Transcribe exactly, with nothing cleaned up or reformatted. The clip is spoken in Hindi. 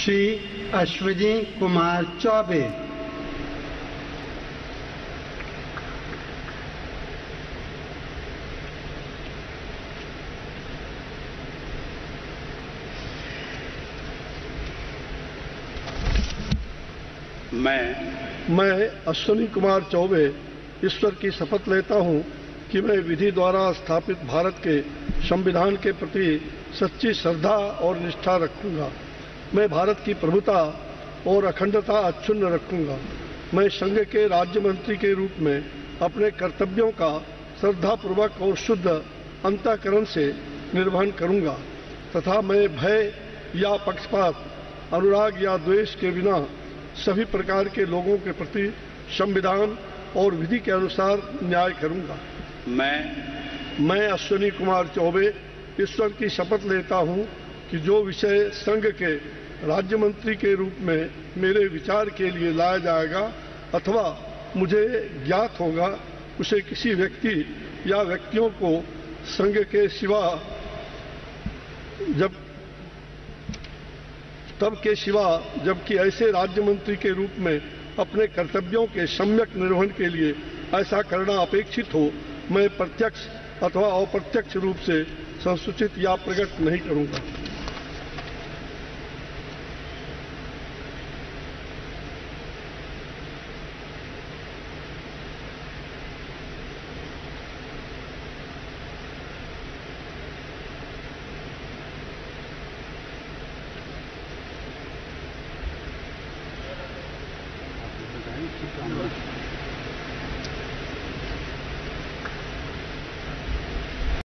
श्री अश्विनी कुमार चौबे। मैं मैं अश्विनी कुमार चौबे ईश्वर की शपथ लेता हूं कि मैं विधि द्वारा स्थापित भारत के संविधान के प्रति सच्ची श्रद्धा और निष्ठा रखूंगा। मैं भारत की प्रभुता और अखंडता अक्षुण्ण रखूंगा। मैं संघ के राज्य मंत्री के रूप में अपने कर्तव्यों का श्रद्धापूर्वक और शुद्ध अंतःकरण से निर्वहन करूंगा तथा मैं भय या पक्षपात, अनुराग या द्वेष के बिना सभी प्रकार के लोगों के प्रति संविधान और विधि के अनुसार न्याय करूंगा। मैं मैं अश्विनी कुमार चौबे ईश्वर की शपथ लेता हूं कि जो विषय संघ के राज्य मंत्री के रूप में मेरे विचार के लिए लाया जाएगा अथवा मुझे ज्ञात होगा, उसे किसी व्यक्ति या व्यक्तियों को संघ के सिवा जब तब के सिवा जबकि ऐसे राज्य मंत्री के रूप में अपने कर्तव्यों के सम्यक निर्वहन के लिए ऐसा करना अपेक्षित हो, मैं प्रत्यक्ष अथवा अप्रत्यक्ष रूप से संसूचित या प्रकट नहीं करूंगा।